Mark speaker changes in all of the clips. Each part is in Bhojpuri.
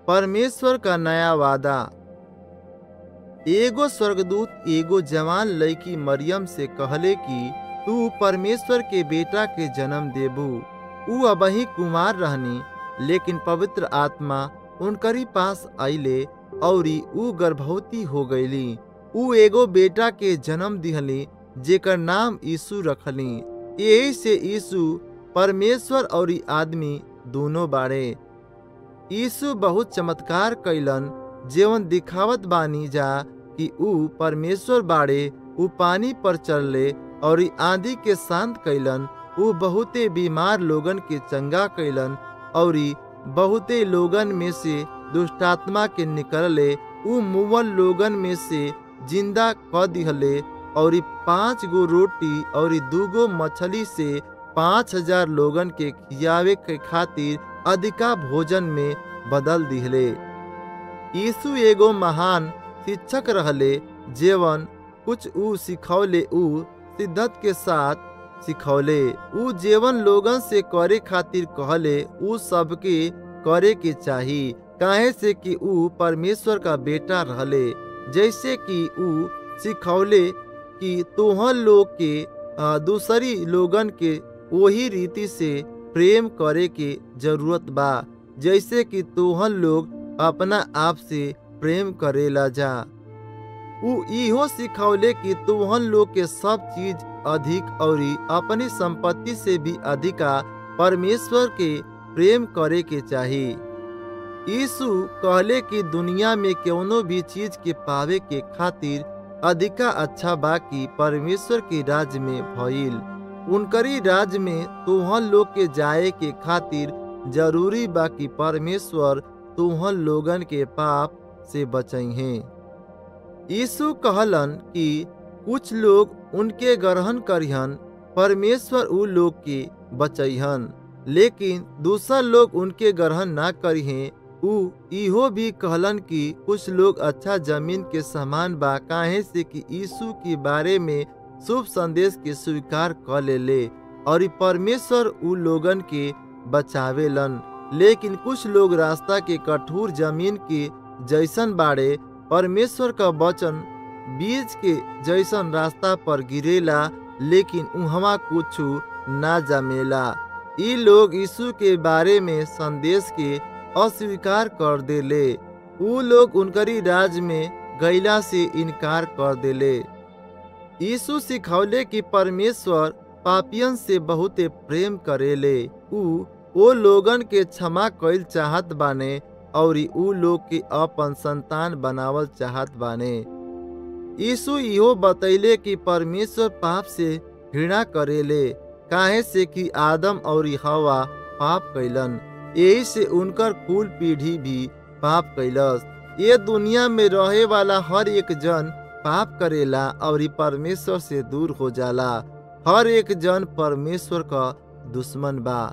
Speaker 1: परमेश्वर का नया वादा। एगो स्वर्गदूत एगो जवान लड़की मरियम से कहले कि तू परमेश्वर के बेटा के जन्म देबू। ऊ अबही कुमार रहनी, लेकिन पवित्र आत्मा उनकरी पास आइले औरी ऊ गर्भवती हो गईली। ऊ एगो बेटा के जन्म दिहली जेकर नाम यीशु रखली। यही से यीशु परमेश्वर और आदमी दोनों बाड़े। यीशु बहुत चमत्कार कैलन जेवन दिखावत बानी जा कि ऊ परमेश्वर बाड़े। ऊ पानी पर चलले और आंधी के शांत कैलन। ऊ बहुते बीमार लोगन के चंगा कैलन और बहुते लोगन में से दुष्टात्मा के निकलले। ऊ मुअल लोगन में से जिंदा क दिहले और 5 गो रोटी और 2 गो मछली से 5000 लोगन के खियावे के खातिर अधिका भोजन में बदल दिहले। यीशु एगो महान शिक्षक रहले जेवन कुछ ऊ सिखौले ऊ शिद्दत के साथ सिखौले। ऊ जेवन लोगन से करे खातिर कहले ऊ सबके करे के चाही, काहे से कि ऊ परमेश्वर का बेटा रहले। जैसे कि ऊ सिखौले कि तोहन लोग के दूसरी लोगन के वही रीति से प्रेम करे के जरूरत बा जैसे कि तोहन लोग अपना आप से प्रेम करेला जा। ऊ इहो सिखौले कि तोहन लोग के सब चीज अधिक और अपनी संपत्ति से भी अधिका परमेश्वर के प्रेम करे के चाही। यीशु कहले कि दुनिया में कौनो भी चीज के पावे के खातिर अधिका अच्छा बा कि परमेश्वर के राज्य में भइल। उनकरी राज्य में तोहन लोग के जाए के खातिर जरूरी बा कि परमेश्वर तोहन लोगन के पाप से बचइहे। यीशु कहलन कि कुछ लोग उनके ग्रहण करिहन, परमेश्वर उ लोग के बचइहन, लेकिन दूसरा लोग उनके ग्रहण ना करिहे। ऊ इहो भी कहलन कि कुछ लोग अच्छा जमीन के समान बा, काहे से कि यीशु के बारे में शुभ संदेश के स्वीकार कर लेले और परमेश्वर उ लोगन के बचावेलन। लेकिन कुछ लोग रास्ता के कठोर जमीन के जैसन बाड़े। परमेश्वर का वचन बीज के जैसन रास्ता पर गिरेला, लेकिन उहवा कुछ ना जमेला। ई लोग यीशु के बारे में संदेश के अस्वीकार कर देले। ऊ लोग उनकरी राज में गैला से इनकार कर देले। यीशु सिखौले कि परमेश्वर पापियन से बहुते प्रेम करेले। ऊ ओ लोगन के क्षमा कइल चाहत बाने और ऊ लोग के अपन संतान बनावल चाहत बाने। यीशु इहो बतैले कि परमेश्वर पाप से घृणा करेले, काहे से कि आदम और हवा पाप कैलन। यही से उनकर कुल पीढ़ी भी पाप कैलस। ये दुनिया में रहे वाला हर एक जन पाप करेला और परमेश्वर से दूर हो जाला। हर एक जन परमेश्वर का दुश्मन बा,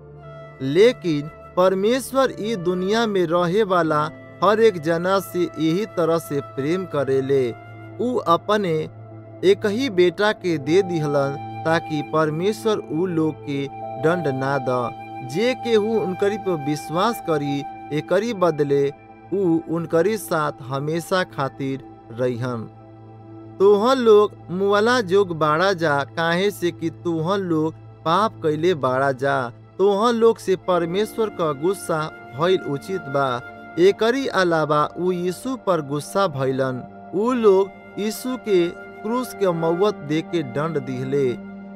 Speaker 1: लेकिन परमेश्वर ई दुनिया में रहे वाला हर एक जना से यही तरह से प्रेम करेले। ऊ अपने एक ही बेटा के दे दिहलन ताकि परमेश्वर ऊ लोग के दंड ना द। जे केहू उनकरी पर विश्वास करी एकरी बदले ऊ उनकरी साथ हमेशा खातिर रहिहन। तोहन लोग मुअला जोग बाड़ा जा, काहे से कि तोहन लोग पाप कैले बाड़ा जा। तोहन लोग से परमेश्वर का गुस्सा भइल उचित बा। एकरी अलावा ऊ यीशु पर गुस्सा भइलन। ऊ लोग यीशु के क्रूस के मौत दे के दंड दिहले।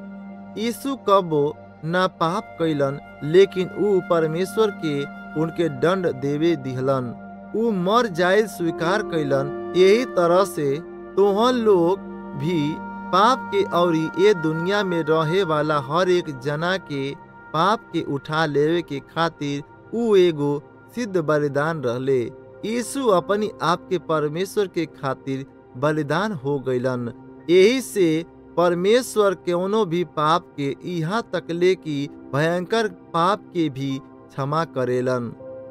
Speaker 1: यीशु कबो ना पाप कैलन, लेकिन ऊ परमेश्वर के उनके दंड देवे दिहलन। ऊ मर जाए स्वीकार कैलन। यही तरह से तोहन लोग भी पाप के और ये दुनिया में रहे वाला हर एक जना के पाप के उठा लेवे के खातिर ऊ एगो सिद्ध बलिदान रहले। यीशु अपनी आप के परमेश्वर के खातिर बलिदान हो गईलन। यही से परमेश्वर कौनो भी पाप के यहाँ तकले की भयंकर पाप के भी क्षमा करेलन।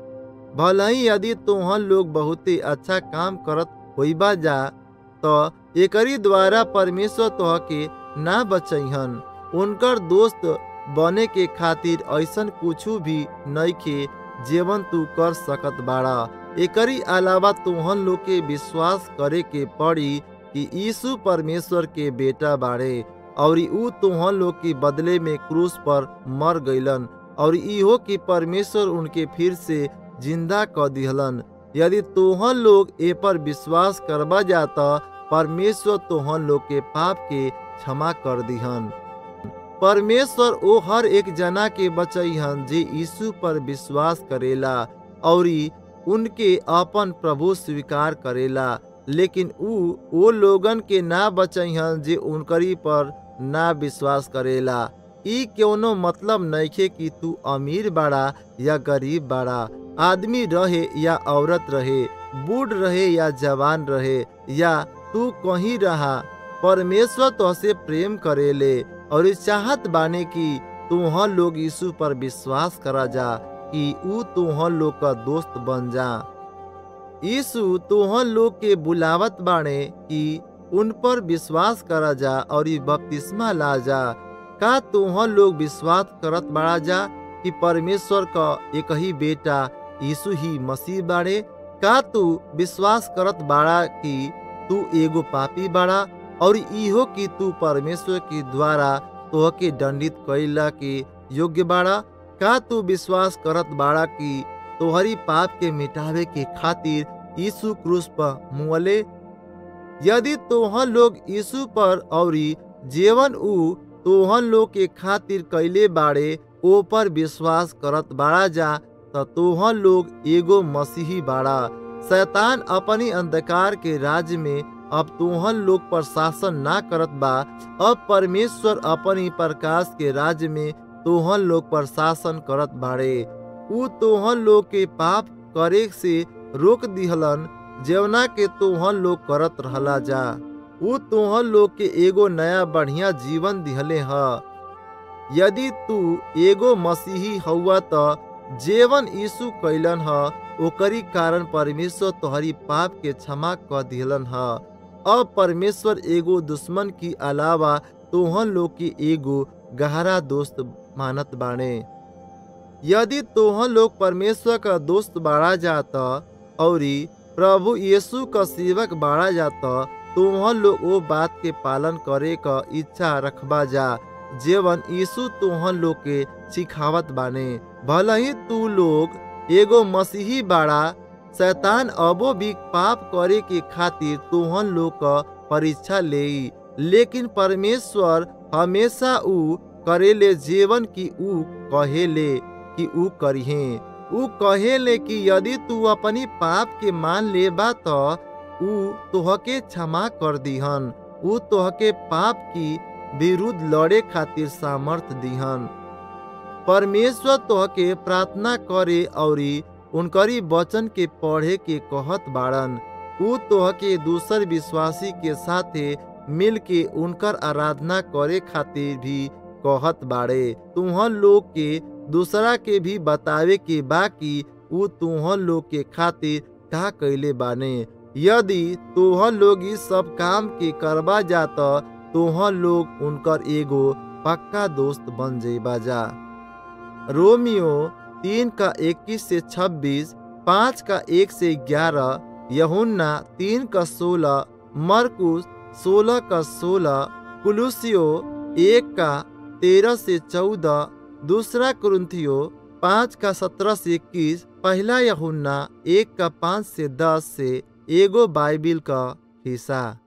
Speaker 1: भले ही यदि तोहन लोग बहुते अच्छा काम करत होइबा जा तो एकरी द्वारा परमेश्वर तोह के ना बचइहन। उनकर दोस्त बने के खातिर ऐसन कुछ भी नइखे जेवन तू कर सकत बाड़ा। एकरी अलावा तुहन लोग के विश्वास करे के पड़ी कि यीशु परमेश्वर के बेटा बाड़े और ऊ तुहन लोग के बदले में क्रूस पर मर गईलन और इहो कि परमेश्वर उनके फिर से जिंदा क दिहलन। यदि तुहन लोग ए पर विश्वास करबा जाता परमेश्वर तुहन लोग के पाप के क्षमा कर दिहन। परमेश्वर ओ हर एक जना के बचैहन जे यीशु पर विश्वास करेला और उनके अपन प्रभु स्वीकार करेला, लेकिन ओ लोगन के ना बचैहन जे उनकरी पर ना विश्वास करेला। ई कोनो मतलब नइखे कि तू अमीर बाड़ा या गरीब बाड़ा, आदमी रहे या औरत रहे, बूढ़ रहे या जवान रहे, या तू कहीं रहा, परमेश्वर तोहसे प्रेम करेले और चाहत बाने कि तुहन लोग यीशु पर विश्वास करा जा कि ऊ तुहन लोग का दोस्त बन जा। यीशु तुहन लोग के बुलावत बाणे कि उन पर विश्वास करा जा और बपतिस्मा ला जा। का तुहन लोग विश्वास करत बाड़ा जा कि परमेश्वर का एक ही बेटा यीशु ही मसीह बाड़े? का तू विश्वास करत बाड़ा कि तू एगो पापी बाड़ा और इहो कि तू परमेश्वर के द्वारा तोहके दंडित कइला के योग्य बाड़ा? का तू विश्वास करत बाड़ा कि तोहरी पाप के मिटावे के खातिर यीशु क्रूस पर मुअले? यदि तोहन लोग यीशु पर और जीवन ऊ तोहन लोग के खातिर कैले बाड़े ओ पर विश्वास करत बाड़ा जा तो तोहन लोग एगो मसीही बाड़ा। शैतान अपनी अंधकार के राज्य में अब तोहन लोग पर शासन ना करत बा। अब परमेश्वर अपनी प्रकाश के राज्य में तोहन लोग पर शासन करत बाड़े। ऊ तोहन लोग के पाप करे से रोक दिहलन जेवना के तोहन लोग करत रहला जा। ऊ तोहन लोग के एगो नया बढ़िया जीवन दिहले ह। यदि तू एगो मसीही हउआ त जेवन यीशु कैलन ह ओकरी कारण परमेश्वर तोहरी पाप के क्षमा क दिहलन ह। अब परमेश्वर एगो दुश्मन की अलावा तोहन लोग की एगो गहरा दोस्त मानत बाणे। यदि तोहन लोग परमेश्वर का दोस्त बाड़ा जाता और प्रभु यीशु का सेवक बाड़ा जाता तोहन लोग वो बात के पालन करे का इच्छा रखबा जा जेवन यीशु तोहन लोग के सिखावत बाने। भले ही तू लोग एगो मसीही बाड़ा, शैतान अबो भी पाप करे के खातिर तोहन लोग का परीक्षा लेई, लेकिन परमेश्वर हमेशा ऊ करेले जेवन की ऊ कहेले कि ऊ करिहे। ऊ कहेले कि यदि तू अपनी पाप के मान लेबा तो ऊ तोहके क्षमा कर दिहन। ऊ तोहके पाप की विरुद्ध लड़े खातिर सामर्थ दिहन। परमेश्वर तोहके प्रार्थना करे और उनकरी वचन के पढ़े के कहत बाड़न। ऊ तोहके दूसर विश्वासी के साथे मिल के उनकर आराधना करे खातिर भी कहत बाड़े। तुहन लोग के दूसरा के भी बतावे के बाकी ऊ तुहन लोग के खातिर का कैले बाने। यदि तोहन लोग इस सब काम के करबा जाता तोहन लोग उनकर एगो पक्का दोस्त बन जेबा जा। रोमियो 3:21 से 26, 5:1-11, यूहन्ना 3:16, मरकुस 16:16, कुलुसियो 1:13-14, दूसरा कुरिन्थियो 5:17-21, पहला यूहन्ना 1:5-10 से एगो बाइबिल का हिस्सा।